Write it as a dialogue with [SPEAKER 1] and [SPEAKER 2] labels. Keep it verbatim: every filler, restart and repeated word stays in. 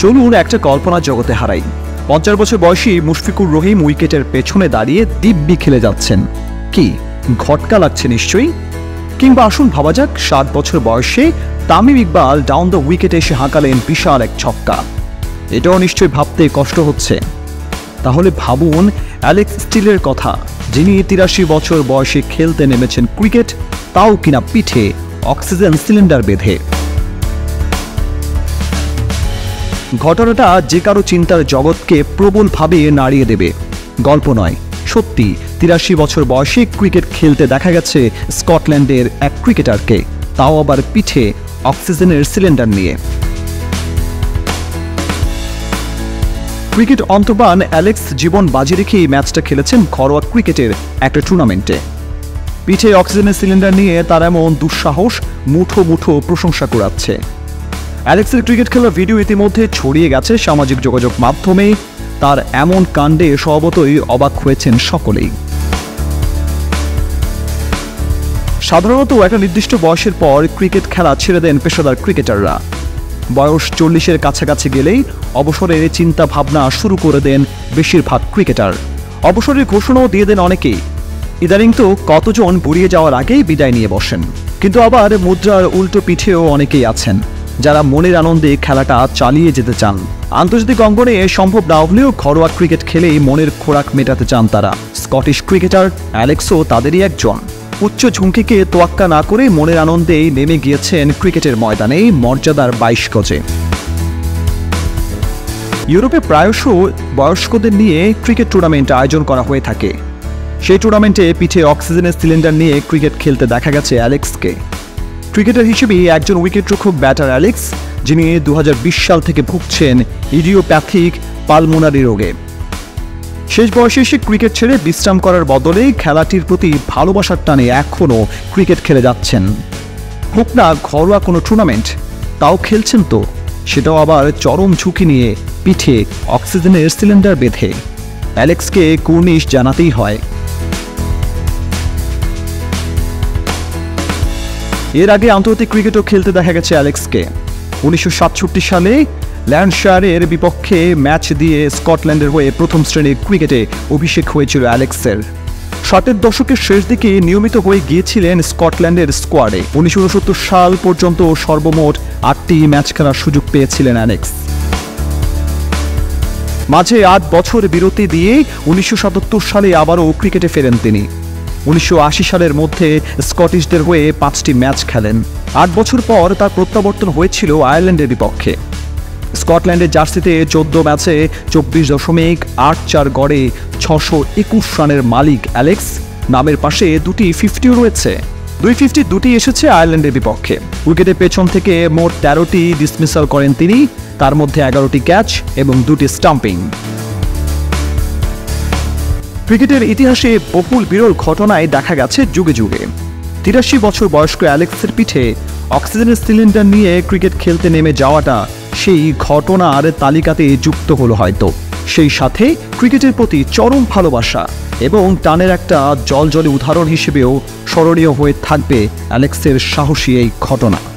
[SPEAKER 1] চলুন একটা কল্পনা জগতে হারাই। পঞ্চাশ বছর বয়সী মুশফিকুর রহিম উইকেটের পেছনে দাঁড়িয়ে দিব্যি খেলে যাচ্ছেন। কি ঘটকা লাগছে নিশ্চয়ই। কিংবা আসুন ভাবা যাক, সাত বছর বয়সে তামিম ইকবাল ডাউন দ্য উইকেটে এসে হাঁকালেন বিশাল এক ছক্কা। এটাও নিশ্চয়ই ভাবতে কষ্ট হচ্ছে। তাহলে ভাবুন অ্যালেক্স স্টিলের কথা, যিনি তিরাশি বছর বয়সে খেলতে নেমেছেন ক্রিকেট, তাও কিনা পিঠে অক্সিজেন সিলিন্ডার বেঁধে। ঘটনাটা যে কারো চিন্তার জগৎকে প্রবলভাবে নাড়িয়ে দেবে। গল্প নয়, সত্যি তিরাশি বছর বয়সে ক্রিকেট খেলতে দেখা গেছে স্কটল্যান্ডের এক ক্রিকেটারকে, তাও আবার পিঠে অক্সিজেনের সিলিন্ডার নিয়ে। ক্রিকেট অন্তর্বান অ্যালেক্স জীবন বাজি রেখেই ম্যাচটা খেলেছেন ঘরোয়া ক্রিকেটের একটা টুর্নামেন্টে। পিঠে অক্সিজেনের সিলিন্ডার নিয়ে তার এমন দুঃসাহস মুঠো মুঠো প্রশংসা কুড়াচ্ছে। অ্যালেক্সের ক্রিকেট খেলার ভিডিও ইতিমধ্যে ছড়িয়ে গেছে সামাজিক যোগাযোগ মাধ্যমে। তার এমন কাণ্ডে স্বভাবতই অবাক হয়েছেন সকলেই। সাধারণত একটা নির্দিষ্ট বয়সের পর ক্রিকেট খেলা ছেড়ে দেন পেশাদার ক্রিকেটাররা। বয়স চল্লিশের কাছাকাছি গেলেই অবসরের চিন্তা ভাবনা শুরু করে দেন বেশিরভাগ ক্রিকেটার। অবসরের ঘোষণাও দিয়ে দেন অনেকেই। ইদানিং তো কতজন বুড়িয়ে যাওয়ার আগেই বিদায় নিয়ে বসেন। কিন্তু আবার মুদ্রার উল্টো পিঠেও অনেকেই আছেন যারা মনের আনন্দে খেলাটা চালিয়ে যেতে চান। আন্তর্জাতিক অঙ্গনে সম্ভব না হলেও ঘরোয়া ক্রিকেট খেলেই মনের খোরাক মেটাতে চান তারা। স্কটিশ ক্রিকেটার অ্যালেক্সও তাদেরই একজন। উচ্চ ঝুঁকিকে তোয়াক্কা না করে মনের আনন্দেই নেমে গিয়েছেন ক্রিকেটের ময়দানে মর্যাদার বাইশ গজে। ইউরোপে প্রায়শ বয়স্কদের নিয়ে ক্রিকেট টুর্নামেন্ট আয়োজন করা হয়ে থাকে। সেই টুর্নামেন্টে পিঠে অক্সিজেনের সিলিন্ডার নিয়ে ক্রিকেট খেলতে দেখা গেছে অ্যালেক্সকে। ক্রিকেটার হিসেবে একজন উইকেটরক্ষক ব্যাটার অ্যালেক্স, যিনি দু হাজার বিশ সাল থেকে ভুগছেন ইডিওপ্যাথিক পালমোনারি রোগে। শেষ বয়সে এসে ক্রিকেট ছেড়ে বিশ্রাম করার বদলে খেলাটির প্রতি ভালোবাসার টানে এখনও ক্রিকেট খেলে যাচ্ছেন। হোক না ঘরোয়া কোনো টুর্নামেন্ট, তাও খেলছেন তো, সেটাও আবার চরম ঝুঁকি নিয়ে পিঠে অক্সিজেনের সিলিন্ডার বেঁধে। অ্যালেক্সকে কুর্নিশ জানাতেই হয়। এর আগে আন্তর্জাতিক ক্রিকেটও খেলতে দেখা গেছে অ্যালেক্সকে। উনিশশো সাতষট্টি সালে ল্যান্ডশায়ারের বিপক্ষে ম্যাচ দিয়ে স্কটল্যান্ডের হয়ে প্রথম শ্রেণীর ক্রিকেটে অভিষেক হয়েছিল অ্যালেক্সের। ষাটের দশকের শেষ দিকে নিয়মিত হয়ে গিয়েছিলেন স্কটল্যান্ডের স্কোয়াডে। উনিশশো উনসত্তর সাল পর্যন্ত সর্বমোট আটটি ম্যাচ খেলার সুযোগ পেয়েছিলেন অ্যালেক্স। মাঝে আট বছর বিরতি দিয়ে উনিশশো সাতাত্তর সালে আবারও ক্রিকেটে ফেরেন তিনি। উনিশশো আশি সালের মধ্যে স্কটিশদের হয়ে পাঁচটি ম্যাচ খেলেন। আট বছর পর তার প্রত্যাবর্তন হয়েছিল আয়ারল্যান্ডের বিপক্ষে। স্কটল্যান্ডের জার্সিতে চোদ্দ ম্যাচে চব্বিশ দশমিক আট চার গড়ে ছশো একুশ রানের মালিক অ্যালেক্স। নামের পাশে দুটি ফিফটিও রয়েছে। দুই ফিফটি দুটি এসেছে আয়ারল্যান্ডের বিপক্ষে। উইকেটের পেছন থেকে মোট তেরোটি ডিসমিসাল করেন তিনি, তার মধ্যে এগারোটি ক্যাচ এবং দুটি স্টাম্পিং। ক্রিকেটের ইতিহাসে বহুল বিরল ঘটনায় দেখা গেছে যুগে যুগে। তিরাশি বছর বয়স্ক অ্যালেক্সের পিঠে অক্সিজেনের সিলিন্ডার নিয়ে ক্রিকেট খেলতে নেমে যাওয়াটা সেই ঘটনার তালিকাতে যুক্ত হলো হয়তো। সেই সাথে ক্রিকেটের প্রতি চরম ভালোবাসা এবং টানের একটা জলজলে উদাহরণ হিসেবেও স্মরণীয় হয়ে থাকবে অ্যালেক্সের সাহসী এই ঘটনা।